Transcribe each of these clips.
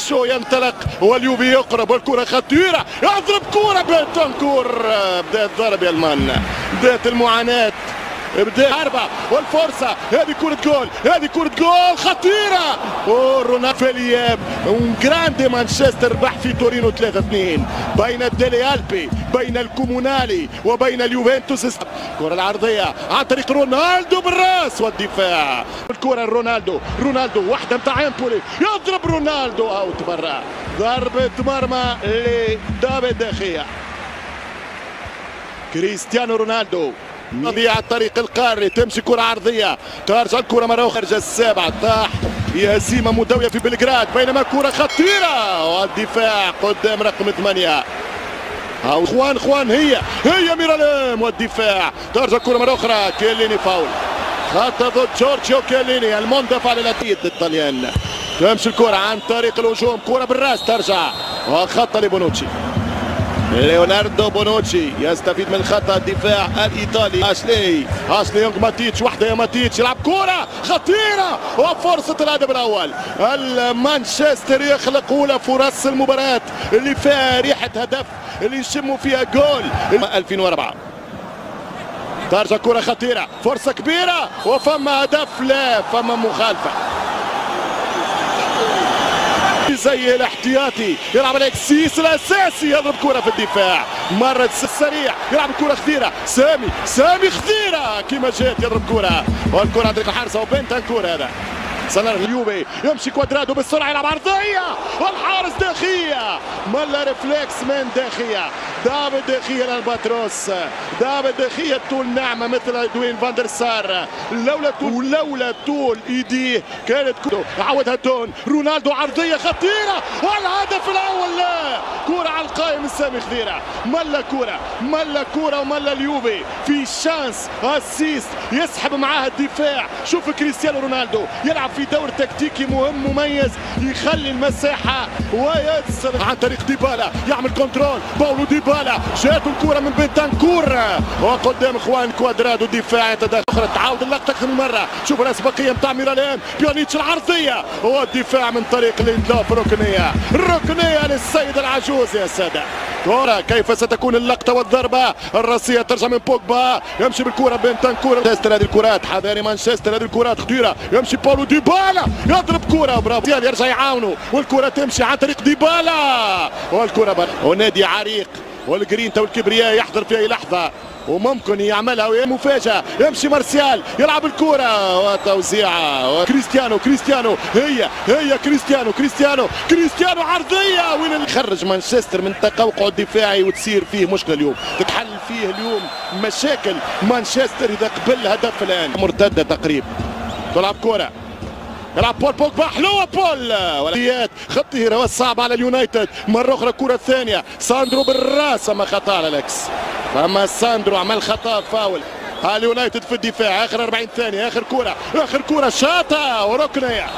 الشو ينطلق واليوفي يقرب والكرة خطيرة، يضرب كرة بنتنكور. بدأت ضرب يا المان، بدأت المعاناة، بدأت حربة والفرصة. هذه كرة جول، هذه كرة جول خطيرة. رونالدو في الإياب، جراندي مانشستر ربح في تورينو 3-2 بين الديلي ألبي، بين الكومونالي وبين اليوفنتوس. الكرة العرضية عن طريق رونالدو بالراس والدفاع. الكرة رونالدو، رونالدو واحدة متاع امبولي، يضرب رونالدو اوت برا. ضربة مرمى لدافيد دخيا. كريستيانو رونالدو نضيع الطريق القاري، تمشي كرة عرضية، ترجع الكرة مرة أخرى. السابعة طاح هزيمة مدوية في بلغراد، بينما كرة خطيرة والدفاع قدام رقم 8. خوان هي ميراليم والدفاع. ترجع الكرة مرة أخرى، كيليني فاول، خطأ ضد جورجيو كيليني المندفع للأكيد الطليان. تمشي الكرة عن طريق الهجوم، كرة بالراس ترجع وخطأ لبونوتشي. ليوناردو بونوتشي يستفيد من خطأ الدفاع الإيطالي. أشلي يونغ ماتيتش، واحدة يا ماتيتش، يلعب كرة خطيرة وفرصة الهدف الأول. مانشستر يخلق أولى فرص المباراة اللي فيها ريحة هدف، اللي يشموا فيها جول. 2004 ترجع كرة خطيرة، فرصة كبيرة وفما هدف، لا فما مخالفة. زي الاحتياطي يلعب الكسيس الاساسي، يضرب كره في الدفاع، مرت سريع، يلعب الكره خطيره، سامي خطيره كما جات، يضرب كره والكره عن طريق الحارس وبنتنكور. هذا صنع اليوفي، يمشي كوادرادو بالسرعه، يلعب عرضيه والحارس دخيا، ملا ريفلكس من دخيا. دافيد دخيا الالباتروس، دافيد دخيا طول نعمه مثل دوين فاندر سار، لولا طول ايديه كانت عودها تون. رونالدو عرضيه خطيره والهدف الاول. لا كره على القائم السامي خطيره، ملا كره وملا اليوفي في شانس اسيست يسحب معاها الدفاع. شوف كريستيانو رونالدو يلعب في دور تكتيكي مهم مميز، يخلي المساحه ويتصل عن طريق ديبالا، يعمل كنترول. باولو ديبالا جاته الكره من بنتنكور وقدام اخوان كوادرادو الدفاع يتدخل. اخرى تعاود اللقطه اكثر من مره، شوف الاسبقيه نتاع ميراليم، بيانيتش العرضيه والدفاع من طريق الاندلاف. ركنيه للسيد العجوز يا ساده. كرة كيف ستكون اللقطه والضربه الراسيه، ترجع من بوجبا، يمشي بالكره بنتنكور. مانشستر هذه الكرات، حذاري مانشستر هذه الكرات خطيره، يمشي باولو ديبالا يضرب كره برافو، يرجع يعاونوا والكره تمشي عن طريق ديبالا والكره ونادي عريق والجرينتا والكبرياء يحضر في اي لحظه وممكن يعملها وهي مفاجأة. يمشي مارسيال يلعب الكرة وتوزيعها كريستيانو هي كريستيانو عرضية، وين اللي خرج مانشستر من تقوقع الدفاعي وتصير فيه مشكلة اليوم، تتحل فيه اليوم مشاكل مانشستر إذا قبل هدف الآن. مرتدة تقريبا، تلعب كرة، يلعب بول بوجبا، حلوه بول وليات خطيره والصعبه على اليونايتد. مره اخرى الكره الثانيه، ساندرو بالراس، اما خطا على الاكس، اما ساندرو عمل خطا فاول. اليونايتد في الدفاع، اخر 40 ثانيه، اخر كره شاطه وركنيه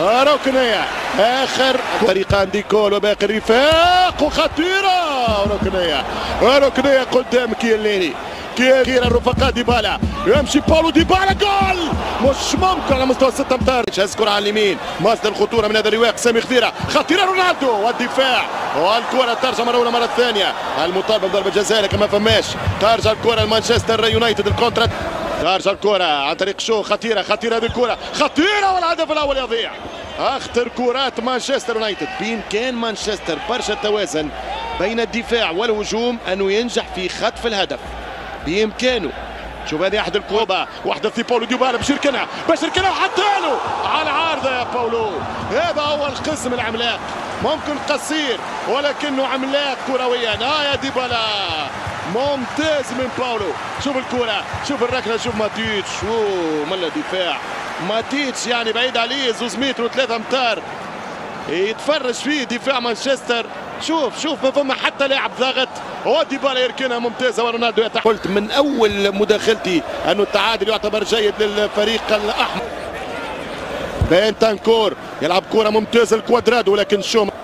اخر طريقان ديكول وباقي الرفاق وخطيره وركنيه قدام كيليني. كيرا الرفقاء ديبالا، يمشي باولو ديبالا، جول مش ممكن على مستوى 6 امتار. يذكر على اليمين، مصدر الخطوره من هذا الرواق، سامي خطيره رونالدو والدفاع والكره ترجع مره اولى مره ثانيه. المطالبه بضربه جزاء لكن ما فماش. ترجع الكره لمانشستر يونايتد، الكونترا، ترجع الكره عن طريق شو، خطيره هذه الكره خطيره والهدف الاول يضيع. اخطر كرات مانشستر يونايتد. بامكان مانشستر برشا توازن بين الدفاع والهجوم انه ينجح في خطف الهدف، بامكانه. شوف هذه احد الكوبا، واحده في باولو ديبالا باش يركنها وحتى له على عارضه يا باولو. هذا هو القسم العملاق، ممكن قصير ولكنه عملاق كرويا. يا ديبالا ممتاز من باولو. شوف الكره، شوف الركنه، شوف ماتيتش، ملا دفاع ماتيتش يعني بعيد عليه 2 متر و3 امتار، يتفرج فيه دفاع مانشستر. شوف ما فما حتى لاعب ضاغط، وديبالا يركنها ممتازه ورونالدو قلت من اول مداخلتي انه التعادل يعتبر جيد للفريق الاحمر. بنتنكور يلعب كره ممتازه الكوادرادو، ولكن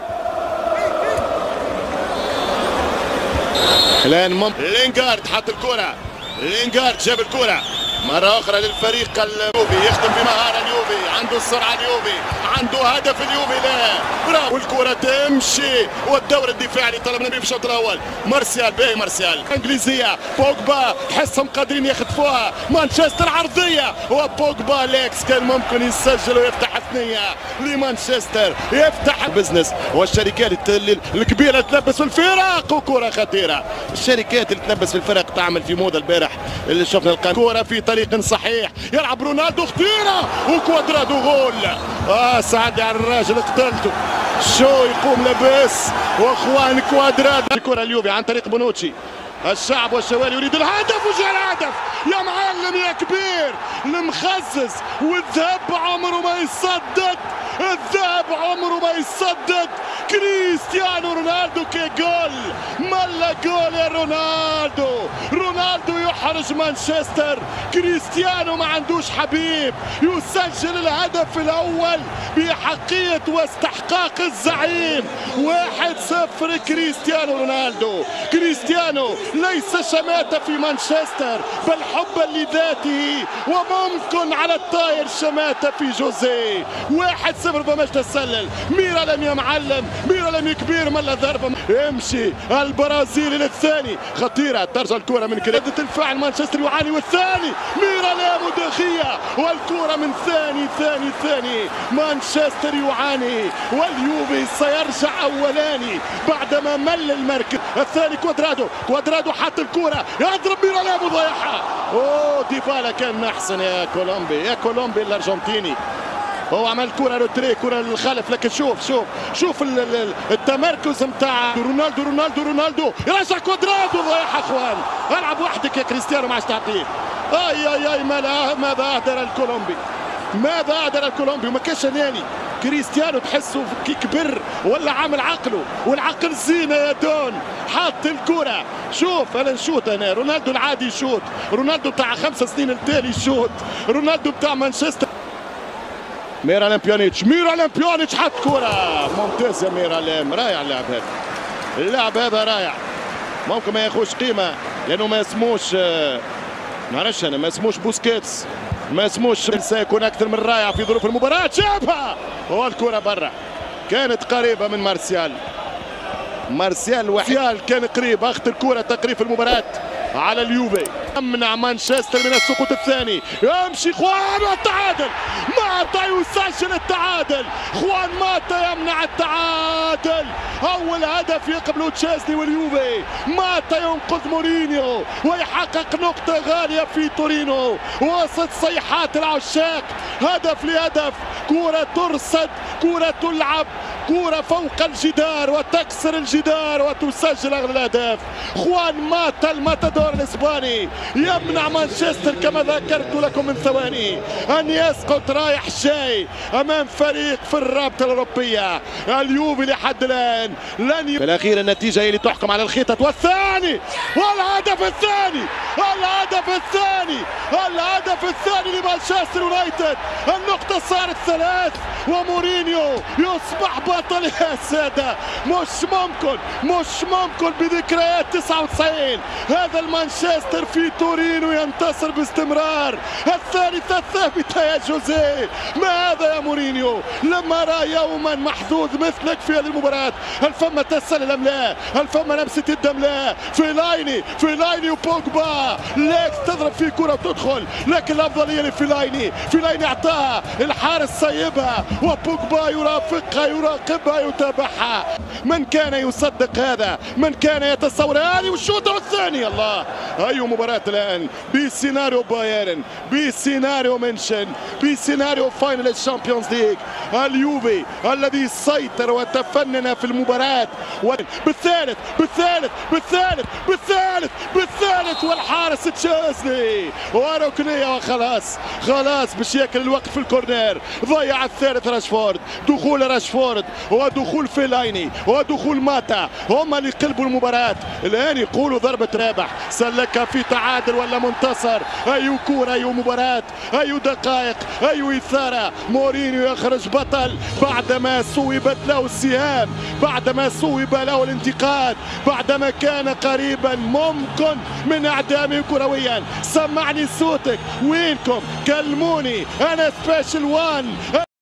الان لينغارد حط الكره، لينغارد جاب الكره مره اخرى للفريق اليوفي، يخدم بمهاره اليوفي، عنده السرعه اليوفي، عنده هدف اليوفي لا والكرة تمشي والدور الدفاعي اللي طلبنا به في الشوط الاول. مارسيال باهي مارسيال انجليزيه بوجبا تحسهم قادرين يخطفوها. مانشستر عرضيه وبوجبا ليكس كان ممكن يسجل ويفتح ثنيه لمانشستر يفتح بزنس. والشركات الكبيره تلبس في الفرق وكره خطيره. الشركات اللي تلبس في الفرق تعمل في موضه البارح اللي شفنا كرة في طريق صحيح يلعب رونالدو خطيره وكوادرادو جول. سعدي على الراجل قتلته شو يقوم لاباس واخوان كوادرادو. الكره اليوفي عن طريق بونوتشي. الشعب والشوالي يريد الهدف وجاء الهدف يا معلم يا كبير المخزز. والذهب عمره ما يصدق الذهب عمره ما يصدق. كريستيانو رونالدو كي جول ملا جول يا رونالدو. رونالدو يحرج مانشستر. كريستيانو ما عندوش حبيب يسجل الهدف الاول بحقية واستحقاق الزعيم. 1-0 كريستيانو رونالدو. كريستيانو ليس شماتة في مانشستر بل حبا لذاته وممكن على الطاير شماتة في جوزيه. 1-0 بماش تسلل. ميرالم يا معلم ميرالم كبير ملا ضربة امشي. البرازيلي للثاني خطيرة ترجع الكرة من كرة الفاعل مانشستر يعاني والثاني ميرالم ودخية والكرة من ثاني مانشستر يعاني واليوفي سيرجع اولاني بعدما مل المركز الثاني. كوادرادو حط الكرة يضرب ميرالم وضيعها. ديبالا كان احسن يا كولومبي الارجنتيني. هو عمل كرة روتري كرة للخلف لكن شوف التمركز نتاع رونالدو يرجع كوادرادو ضيعها. اخوان العب وحدك يا كريستيانو ما عادش تعطيه. اي ماذا اهدر الكولومبي وما كانش ناني. كريستيانو تحسه كي كبر ولا عامل عقله والعقل زينه يا دون. حاط الكرة شوف انا نشوت انا رونالدو العادي يشوت. رونالدو بتاع 5 سنين التالي يشوت. رونالدو بتاع مانشستر. ميرالم بيونيتش حط كرة ممتازة. ميرالم رائع اللاعب هذا رائع. ممكن ما ياخوش قيمة لأنه ما اسموش معرفش أنا ما اسموش بوسكيتس ما اسموش. سيكون أكثر من رائع في ظروف المباراة. شابها والكرة برا كانت قريبة من مارسيال كان قريب. أخذ الكرة تقريب المباراة على اليوفي. يمنع مانشستر من السقوط الثاني. يمشي خوان والتعادل. ماتا يسجل التعادل. خوان ماتا يمنع التعادل. اول هدف يقبله تشيزني واليوفي. ماتا ينقذ مورينيو ويحقق نقطة غالية في تورينو وسط صيحات العشاق. هدف لهدف. كرة ترصد كرة تلعب كرة فوق الجدار وتكسر الجدار وتسجل اغلى الاهداف. خوان ماتا الماتادور الاسباني يمنع مانشستر كما ذكرت لكم من ثواني ان يسقط رايح جاي امام فريق في الرابطه الاوروبيه. اليوفي لحد الان في الاخير النتيجه هي اللي تحكم على الخطط. والثاني والهدف الثاني لمانشستر يونايتد. النقطه صارت 3 ومورينيو يصبح بطل يا ساده. مش ممكن بذكريات 99 هذا المانشستر في تورينو ينتصر باستمرار. الثالثة الثابتة يا جوزيه. ما هذا يا مورينيو لما رأى يوما محظوظ مثلك في هذه المباراة. هل فما تسلل ام لا؟ هل فما لمسة يد ام لا؟ فيلايني وبوجبا ليكس تضرب فيه كرة وتدخل لكن الأفضلية لفيلايني. اعطاها الحارس سيبها وبوجبا يرافقها يراقبها يتابعها. من كان يصدق هذا؟ من كان يتصور هذه والشوط الثاني؟ الله أي مباراة الآن بسيناريو بايرن بسيناريو منشن بسيناريو فاينل الشامبيونز ليج. اليوفي الذي سيطر وتفنن في المباراة بالثالث والحارس تشيزني وركنية وخلاص باش ياكل الوقت في الكورنر. ضيع الثالث دخول راشفورد ودخول فيلايني ودخول ماتا هما اللي قلبوا المباراة. الآن يقولوا ضربة رابح سلكها في تعادل ولا منتصر. أي كورة أي مباراة أي دقائق أي إثارة. مورينيو يخرج بطل بعدما صوبت له السهام بعدما صوب له الانتقاد بعدما كان قريبا ممكن من إعدامه كرويا. سمعني صوتك وينكم كلموني أنا سبيشال 1.